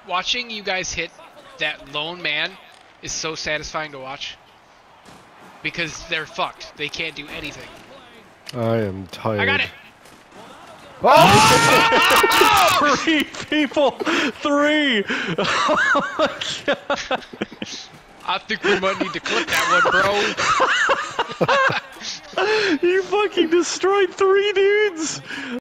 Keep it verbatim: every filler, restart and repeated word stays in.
watching you guys hit that lone man is so satisfying to watch. Because they're fucked. They can't do anything. I am tired. I got it! Oh! Three people! Three! Oh my god! I think we might need to clip that one, bro. You fucking destroyed three dudes!